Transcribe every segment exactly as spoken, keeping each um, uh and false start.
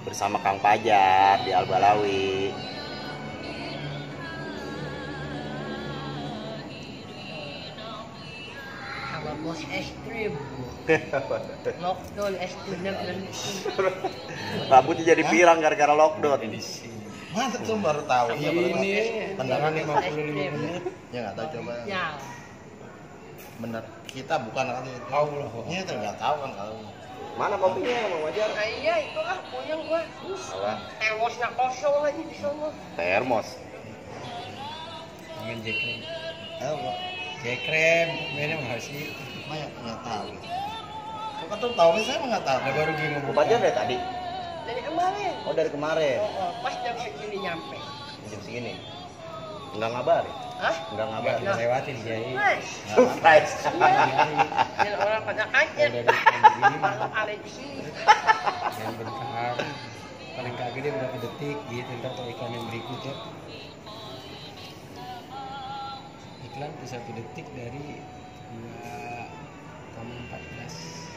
bersama Kang Pajar di Al-Balawi. Sama bos es krim. Lockdown es krimnya berhenti. Rambutnya jadi pirang gara-gara lockdown. Masa tuh baru tahu. Iya, ini pandangan lima puluh lima menit. Ya nggak tahu coba. Ya. Bener kita bukan kali itu. Allah. Ini tuh nggak tahu kan kalau. Mana kopinya Bang Pajar? Nah, iya itu lah puyeng gua. Apa? Termosnya kosong lagi di sana. Termos. Main jekrem. Tahu kok. Jekrem, mainnya nggak sih? Maya nggak tahu. Kok tuh tahu saya mah nggak tahu. Ada baru gini Bang Pajar dari tadi? Dari kemarin. Oh dari kemarin. Oh, oh, pas jam segini nyampe. Jam segini. Enggak ngabarin? Hah? Enggak Nggak ngabarin. bisa lewatin Kiai. Mas. Surprise. Dan orang pada kaget. Udah di Malah ada di sini. yang bentar. Paling kagak dia berapa detik gitu ntar kalau iklan yang berikutnya. Iklan di satu detik dari dua koma empat belas.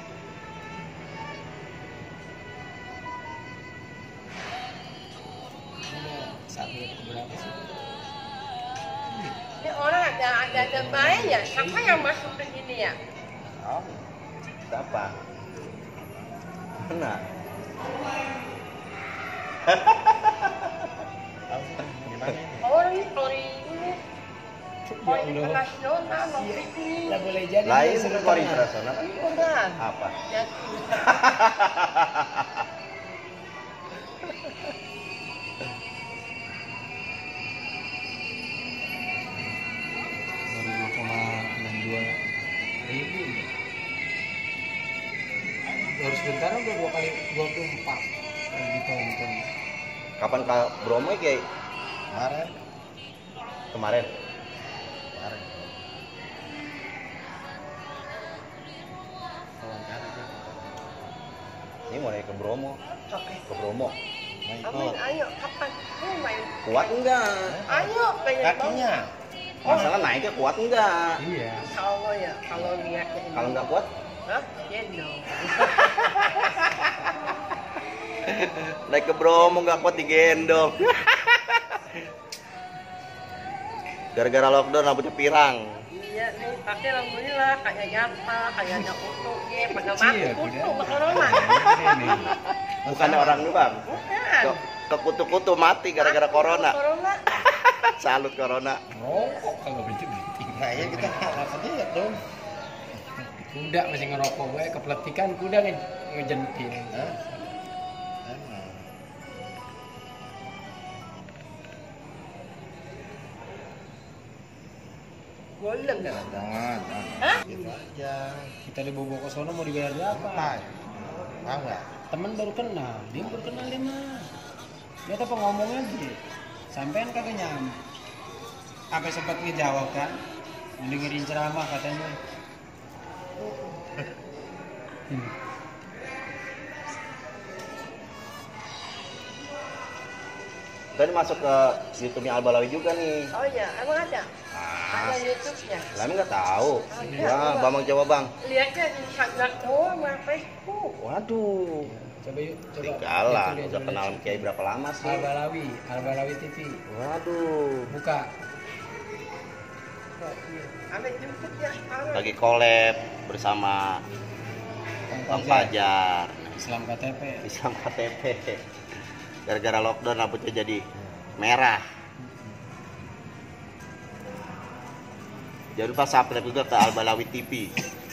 Udah satu detik berapa sih? Ini orang ada ada ada bayi ya. Siapa yang masuk ke sini ya? Oh. Siapa? Benar. Tahu sih gimana ini? Orang ini story ini. Story internasional, notik ini. Nggak boleh jadi. Lain dia bukan Korea internasional. Bukan. Apa? Ya, dua koma enam dua ribu. Baru sebentar udah dua kali dua puluh empat yang ditonton. Kapan Kak Bromo kayak Kemarin. kemarin? Kemarin. Wawancara dia. Ini mau naik ke Bromo. oke. Ke Bromo. Nah, Amin, ikut. ayo kapan? Lu main. Kuat enggak? Ayo pengen Kakinya. Masalah naiknya kuat enggak? Iya. Insya Allah ya kalau lihatnya ini. Kalau enggak kuat, Hah? Gendong. naik ke Bromo enggak kuat digendong. Gara-gara lockdown rambutnya pirang. Iya nih, tapi alhamdulillah kayak nyata, kayak ada kutu, ya pada Kecil mati ya, kutu, tidak? bakal corona. Ini. Bukannya orang lu bang? Bukan. Ke, ke kutu-kutu mati gara-gara corona. Corona. Salut corona. Rokok kalau berhenti berhenti. Nah ya kita nggak lihat dong. Kuda masih ngerokok gue kepletikan kuda nge ngejentil. Hah? Emang. Golem dah. Jangan, Hah? jangan. Gitu aja. Kita dibawa ke sono mau dibayar berapa? Apa? Tahu nggak? Temen baru kenal, dia baru kenal dia mah. Dia apa ngomong aja. Sampean kagak nyampe. Apa sempat ngejawab kan? Dengerin ceramah katanya. Hmm. Tadi masuk ke YouTube-nya Al-Balawi juga nih. Oh iya, emang ada? Ah, Ada YouTube-nya. Lami nggak tahu. Ada. Wah, Bambang coba bang. Lihatnya di Instagram doang, sama Facebook. Waduh. Coba yuk, coba. Ketinggalan. Itu dia, Udah coba kenal lihat. Kiai berapa lama sih? Al-Balawi, Al-Balawi T V. Waduh. Buka. Oh, iya. Ada jemput ya sekarang. Lagi collab bersama Bang Pajar. Islam K T P. Islam K T P. Gara-gara lockdown rambutnya jadi merah. Jangan lupa subscribe juga ke Al-Balawi T V.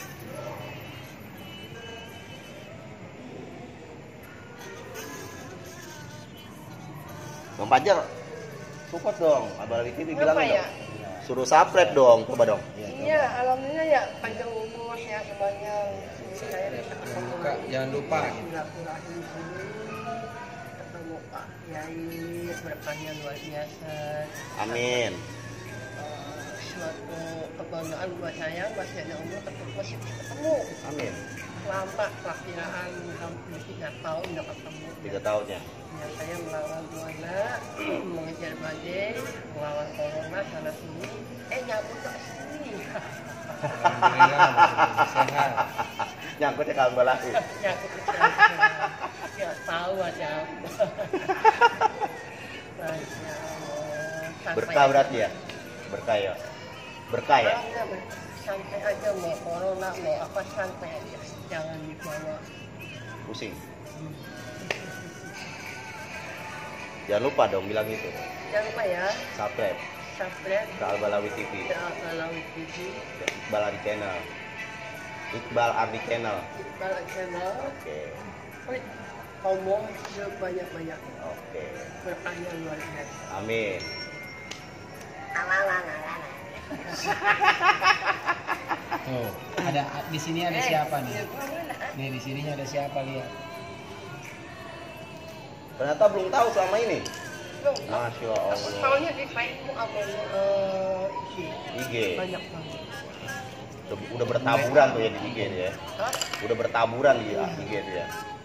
Bang Pajar, support dong Al-Balawi T V, bilang Kenapa dong. ya? Suruh subscribe dong, coba dong. Iya, alhamdulillah ya panjang umur ya semuanya. Saya bisa ketemu. Buka, jangan lupa. Silaturahmi di sini. Ketemu Pak Kiai, berkahnya luar biasa. Amin. Eh, Suatu kebanggaan buat saya, masih ada umur ketemu, masih ketemu. Amin. Lama pelaksanaan hampir tiga tahun udah ketemu. Tiga tahunnya. Ya, saya melawan buana, mengejar badai, melawan corona sana sini. Eh nyambut ke sini. Alhamdulillah, sehat. Nyangkutnya ke Al-Balawi. Nyambut ke sini. Ya, tahu aja apa. Masya Allah. Sampai Berkah berarti ya? Berkah ya? Berkah ya? Ah, enggak, Mas. Santai aja, mau corona, mau apa, santai aja. Jangan dibawa. Pusing. Jangan lupa dong bilang itu. Jangan lupa ya, Subscribe subscribe ke Albalawi T V. ke Albalawi T V, Iqbal Ardi Channel. Iqbal Ardi Channel. Iqbal Channel. Oke. Klik ngomong sebanyak-banyak. Oke. Berkahnya luar biasa. Amin. Tuh, ada di sini ada Eh, siapa nih? ya, gimana? Nih di sininya ada siapa lihat? Ternyata belum tahu selama ini. Loh, Masya aku Allah. tahunya di Facebook sama eh, I G. I G. Banyak banget. Udah, udah bertaburan tuh ya di I G dia. Ya. Hah? Udah bertaburan di I G dia.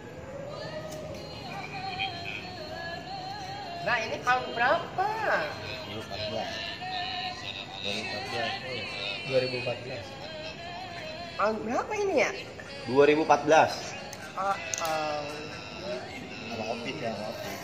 Nah, ini tahun berapa? dua ribu empat belas dua ribu empat belas dua ribu empat belas. Tahun berapa ini ya? dua ribu empat belas. Ah, ah. sama Opik ya, sama Opik.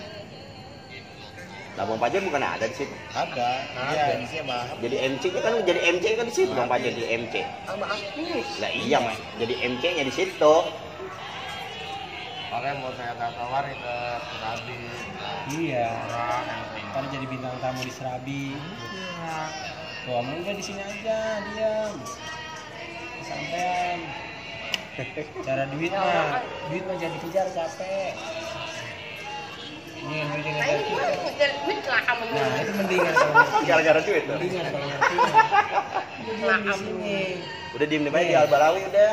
Labang Pajar bukan ada di situ. Ada, Ada. iya di sini mah. Jadi M C-nya kan jadi M C kan di situ Bang Pajar di M C. Sama Afif. Lah iya Mas, jadi M C-nya di situ. Makanya mau saya tawarin ke Serabi. Iya. Ntar jadi bintang tamu di Serabi. Tuh, kamu udah di sini aja, diam. Sampean. Cara duit mah, duit mah jadi kejar capek. Ini yang duit Nah, ini mah ngejar duit lah kamu. Nah, itu mendingan kalau ngerti. Gara-gara duit tuh. Mendingan kalau ngerti. Diam di sini. Udah diem diem aja di Albalawi udah.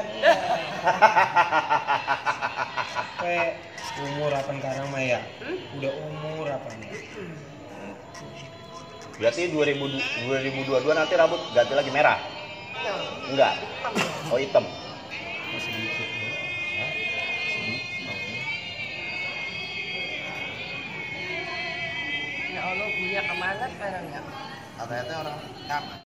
Sampai umur apa sekarang mah ya? Udah umur apa nih? Berarti dua ribu dua puluh dua nanti rambut ganti lagi merah? Nah, Enggak. Oh hitam. Sedikit ya. Hah? ya Allah, punya kemana sekarang ya? Katanya orang Camat.